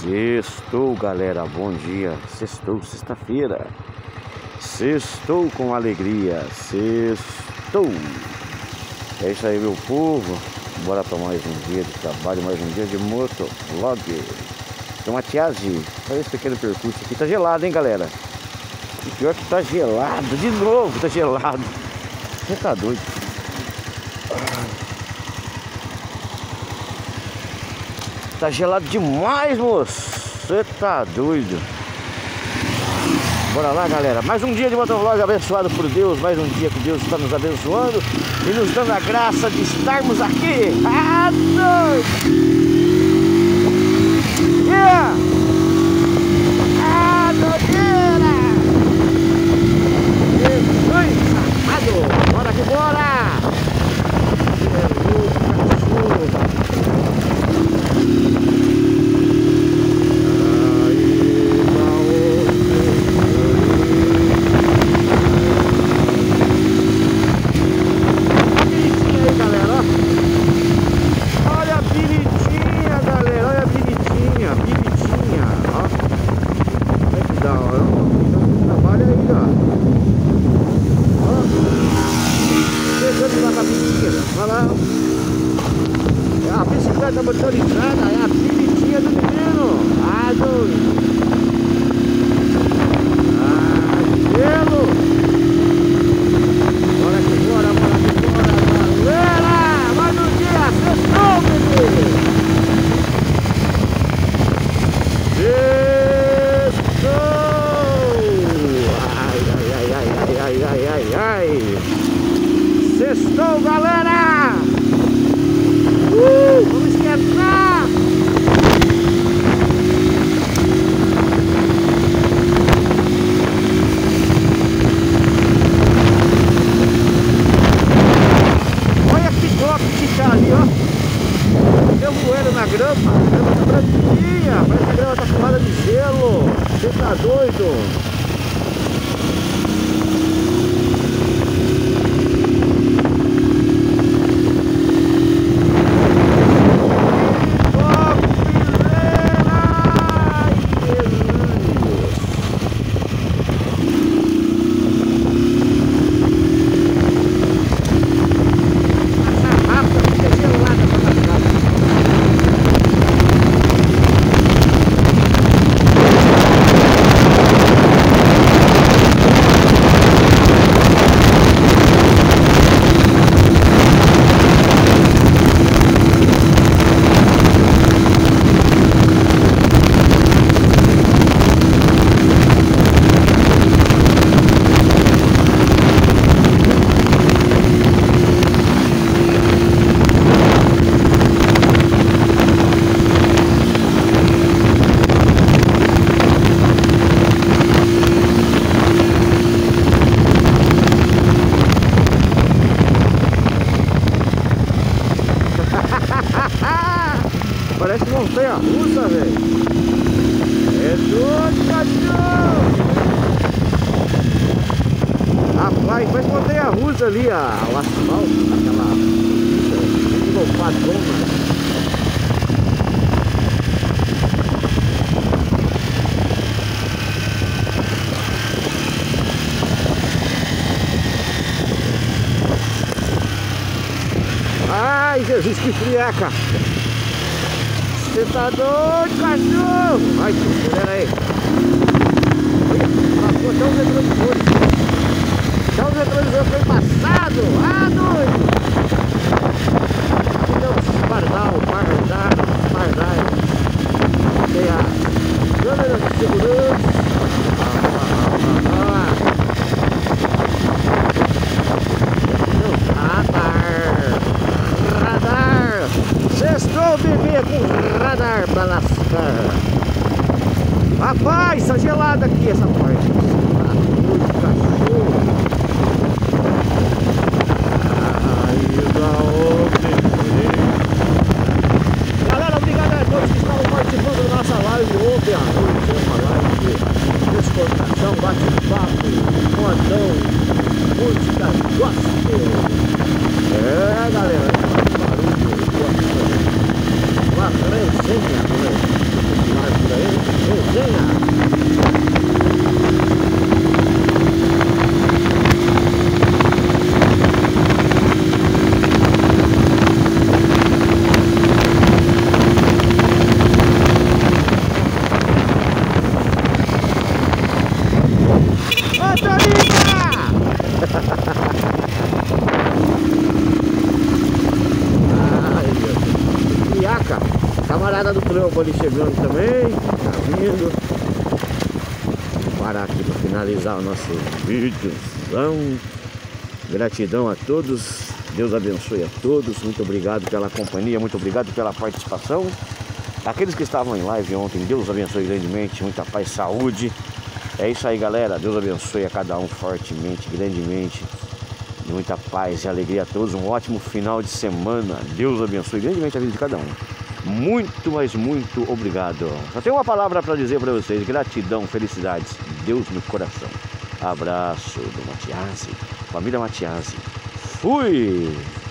Sextou, galera, bom dia. Sextou, sexta-feira. Sextou com alegria. Sextou. É isso aí, meu povo. Bora para mais um dia de trabalho, mais um dia de motovlog. Tem uma tiagem. Olha esse pequeno percurso aqui. Tá gelado, hein, galera? E pior que tá gelado. De novo, tá gelado. Você tá doido? Tá gelado demais, moço. Você tá doido. Bora lá, galera. Mais um dia de motovlog abençoado por Deus. Mais um dia que Deus está nos abençoando e nos dando a graça de estarmos aqui. Ah, doido! Yeah! Ah, doideira! Jesus, safado! Bora que bora! A bicicleta motorizada é a biritinha do menino. Ah, doido. Ah, gelo. Bora que bora, bora que bora, galera. Mais um dia, sextou, bebê. Sextou. Ai. Sextou, galera. Vamos esquentar! Olha que top que tá ali, ó. Tem voando na grama. A grama tá branquinha. Parece que a grama tá forrada de gelo. Você tá doido? Parece montanha russa, velho. É doido, cachorro. Rapaz, parece montanha russa ali, o asfalto, aquela envolpadona. Ai, Jesus, que friaca. Você tá doido, cachorro? Ai, acelera aí. Olha, passou até os retrovisores. Até os retrovisores foi passado. Ah, doido. Aqui tem um pardal. Tem a câmera de segurança. Radar. Sextou, bebê, com radar pra lascar. Rapaz, tá gelada aqui essa parte. Tá doido, cachorro. Galera, obrigado a todos que estavam participando da nossa live ontem à noite. Uma live de exportação, bate-papo, modão, música gospel. É, galera, barulho, uma resenha, né? Rapaziada do trampo ali chegando também. Tá vindo. Vou parar aqui para finalizar o nosso vídeozão. Gratidão a todos. Deus abençoe a todos. Muito obrigado pela companhia. Muito obrigado pela participação. Aqueles que estavam em live ontem, Deus abençoe grandemente. Muita paz e saúde. É isso aí, galera. Deus abençoe a cada um fortemente, grandemente. Muita paz e alegria a todos. Um ótimo final de semana. Deus abençoe grandemente a vida de cada um. Muito, mas muito obrigado. Só tenho uma palavra para dizer para vocês. Gratidão, felicidades. Deus no coração. Abraço do Matiasi. Família Matiasi. Fui!